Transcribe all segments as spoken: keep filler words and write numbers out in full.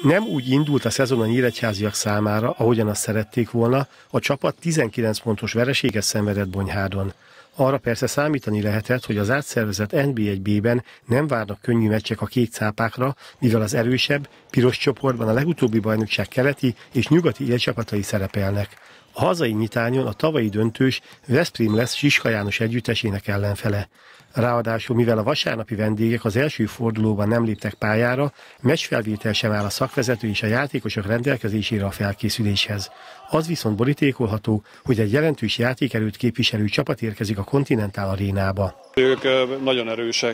Nem úgy indult a szezon a nyíregyháziak számára, ahogyan azt szerették volna, a csapat tizenkilenc pontos vereséget szenvedett Bonyhádon. Arra persze számítani lehetett, hogy az átszervezett en bé egy bé-ben nem várnak könnyű meccsek a kék cápákra, mivel az erősebb, piros csoportban a legutóbbi bajnokság keleti és nyugati élcsapatai szerepelnek. A hazai nyitányon a tavalyi döntős Veszprém lesz Siska János együttesének ellenfele. Ráadásul, mivel a vasárnapi vendégek az első fordulóban nem léptek pályára, meccsfelvétel sem áll a szakvezető és a játékosok rendelkezésére a felkészüléshez. Az viszont borítékolható, hogy egy jelentős játékerőt képviselő csapat érkezik a Continental Arénába. Ők nagyon erősek,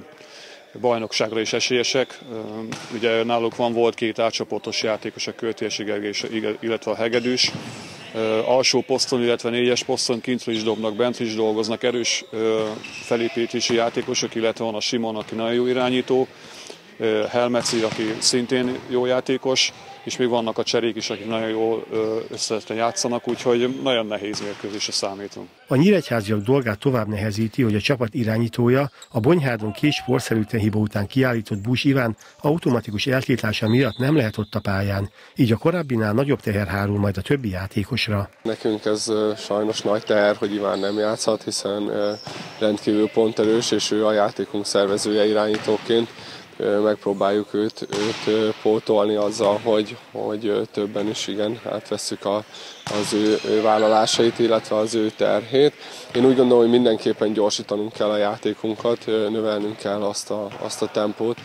bajnokságra is esélyesek. Ugye náluk van volt két átcsoportos játékos, a Költési Gergely, illetve a Hegedűs. Alsó poszton, illetve négyes poszton kintről is dobnak, bent is dolgoznak, erős felépítési játékosok, illetve van a Simon, aki nagyon jó irányító, Helmeci, aki szintén jó játékos, és még vannak a cserék is, akik nagyon jól összetetten játszanak, úgyhogy nagyon nehéz mérkőzésre számítunk. A nyíregyháziak dolgát tovább nehezíti, hogy a csapat irányítója a Bonyhádon két sportszerűtlen hiba után kiállított Bús Iván automatikus eltiltása miatt nem lehet ott a pályán, így a korábbinál nagyobb teher hárul majd a többi játékosra. Nekünk ez sajnos nagy teher, hogy Iván nem játszhat, hiszen rendkívül ponterős, és ő a játékunk szervezője irányítóként. Megpróbáljuk őt, őt pótolni azzal, hogy, hogy többen is igen, átvesszük a, az ő, ő vállalásait, illetve az ő terhét. Én úgy gondolom, hogy mindenképpen gyorsítanunk kell a játékunkat, növelnünk kell azt a, azt a tempót,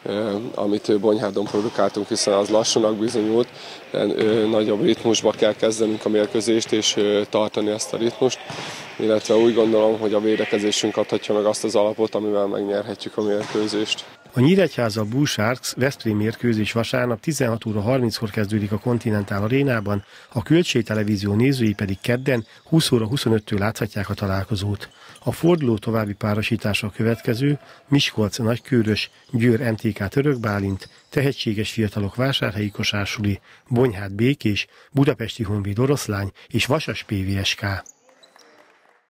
amit Bonyhádon produkáltunk, hiszen az lassúnak bizonyult. Nagyobb ritmusba kell kezdenünk a mérkőzést és tartani ezt a ritmust, illetve úgy gondolom, hogy a védekezésünk adhatja meg azt az alapot, amivel megnyerhetjük a mérkőzést. A Nyíregyháza Bull Sharks Veszprém mérkőzés vasárnap tizenhat óra harminckor kezdődik a Continental Arénában, a Kölcsey Televízió nézői pedig kedden húsz óra huszonöttől láthatják a találkozót. A forduló további párosítása a következő: Miskolc Nagykőrös, Győr em té ká Török Bálint, Tehetséges Fiatalok Vásárhelyi Kosársuli, Bonyhád Békés, Budapesti Honvéd Oroszlány és Vasas pé vé es ká.